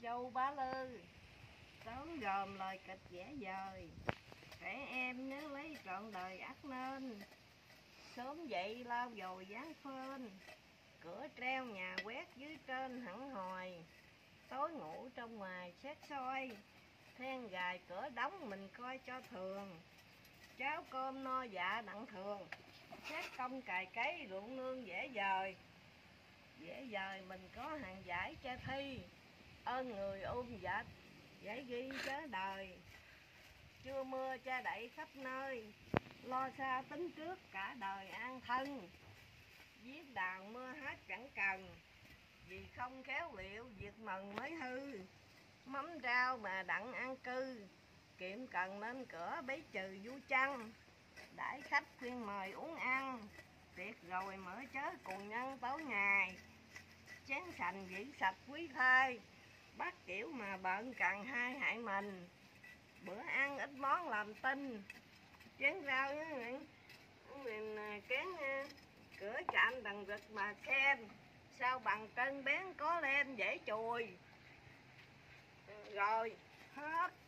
Châu Bá Lư. Tóm gồm lời kịch vẽ vời. Trẻ em nhớ lấy trọn đời ắt nên. Sớm dậy lau dồi dáng phên. Cửa treo nhà quét dưới trên hẳn hồi. Tối ngủ trong ngoài xét soi. Then gài cửa đóng mình coi cho thường. Cháo cơm no dạ đặng thường. Xét công cày cấy ruộng nương dễ dời. Dễ dời mình có hàng giải cho thi. Ơn người ôm dệt giải ghi chớ đời. Trưa mưa cha đậy khắp nơi. Lo xa tính trước cả đời an thân. Viết đàn mưa hát chẳng cần. Vì không khéo liệu việc mần mới hư. Mắm rau mà đặng ăn cư. Kiệm cần nên cửa bấy trừ vui chăng. Đãi khách khuyên mời uống ăn. Tiệc rồi mở chớ cùng nhân tối ngày. Chén sành dĩ sạch quý thai. Bát kiểu mà bận cần hai hại mình. Bữa ăn ít món làm tinh. Chén rau mình kén cửa chạm đằng rực mà xem. Sao bằng cân bén có lên dễ chùi. Rồi hết.